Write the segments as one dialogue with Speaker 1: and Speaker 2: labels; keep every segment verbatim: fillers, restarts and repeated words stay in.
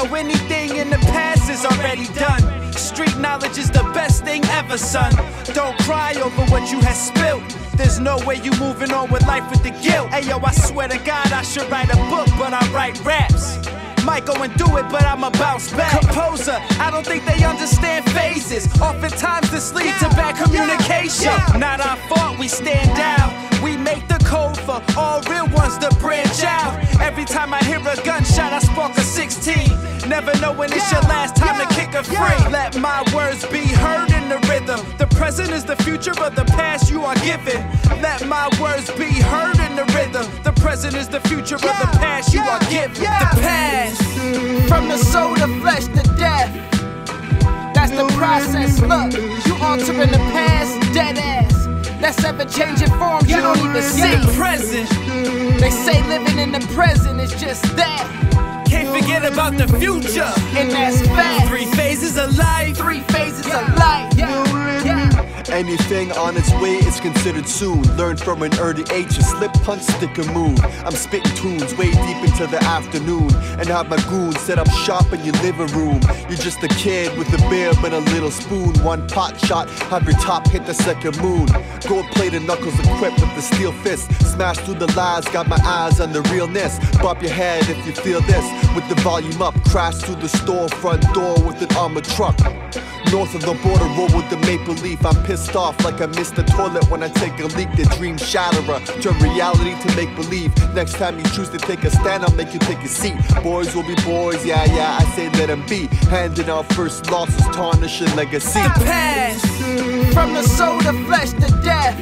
Speaker 1: Yo, anything in the past is already done. Street knowledge is the best thing ever, son. Don't cry over what you have spilt. There's no way you moving on with life with the guilt. Hey yo, I swear to God I should write a book, but I write raps. Might go and do it, but I'ma bounce back. Composer, I don't think they understand phases. Oftentimes this leads to bad communication. Not our fault, we stand out. We make the code for all real ones to branch out. Every time I hear a gunshot, I spark a sixteen. Never know when it's your last time to kick a free. Let my words be heard in the rhythm. The present is the future, but the past you are given. Let my words be heard in the rhythm. The present is the future, but the past you are given. The past, from the soul to flesh to death. That's the process. Look, you altering the past, dead ass. That's ever changing forms you don't even see. The present. They say living in the present is just that. Can't forget about the future, and that's fact. Three phases of life, three phases of life. Yeah, yeah.
Speaker 2: Anything on its way is considered soon. Learn from an early age to slip, punch, stick, and move. I'm spitting tunes way deep into the afternoon, and have my goons set up shop in your living room. You're just a kid with a beer but a little spoon. One pot shot, have your top hit the second moon. Gold-plated knuckles equipped with the steel fist. Smash through the lies, got my eyes on the realness. Bop your head if you feel this. With the volume up, crash through the store front door with an armored truck. North of the border, roll with the maple leaf. I'm pissed off like I missed the toilet when I take a leak. The dream shatterer, turn reality to make believe. Next time you choose to take a stand, I'll make you take a seat. Boys will be boys, yeah, yeah, I say let them be. Handing out first losses, tarnishing legacy.
Speaker 1: The past, from the soul to flesh to death.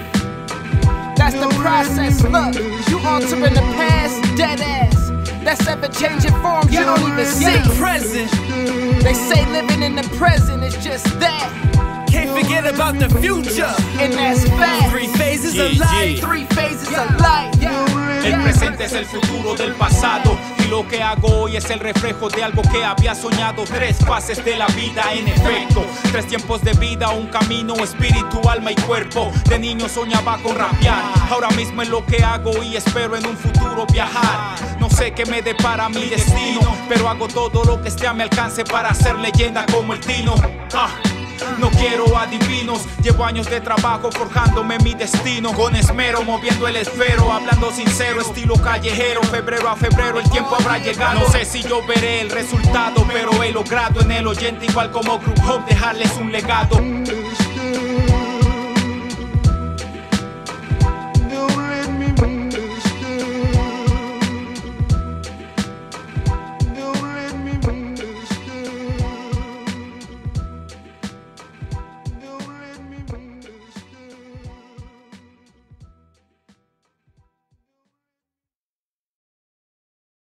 Speaker 1: That's the process. Look, you altering the past, dead ass. That's ever changing forms you don't even see. The present. They say living in the present is just that. Can't forget about the future, and that's fact. Three phases of life, three phases of life.
Speaker 3: El presente es el futuro del pasado, y lo que hago hoy es el reflejo de algo que había soñado. Tres fases de la vida, en efecto. Tres tiempos de vida, un camino, espíritu, alma y cuerpo. De niño soñaba con rapear, ahora mismo es lo que hago y espero en un futuro viajar. No sé qué me depara mi destino, pero hago todo lo que esté a mi alcance para ser leyenda como el Tino. Ah. No quiero adivinos, llevo años de trabajo forjándome mi destino. Con esmero, moviendo el esfero, hablando sincero, estilo callejero. Febrero a febrero el tiempo habrá llegado. No sé si yo veré el resultado, pero he logrado en el oyente, igual como Group Home, dejarles un legado.